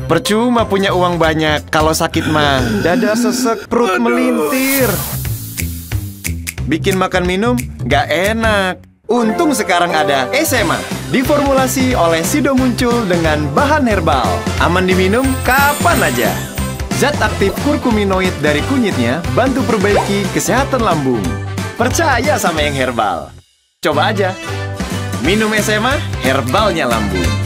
Percuma punya uang banyak, kalau sakit mah dada sesek, perut melintir. Bikin makan minum gak enak. Untung sekarang ada SMA, diformulasi oleh Sido Muncul dengan bahan herbal. Aman diminum kapan aja. Zat aktif kurkuminoid dari kunyitnya bantu perbaiki kesehatan lambung. Percaya sama yang herbal. Coba aja. Minum SMA, herbalnya lambung.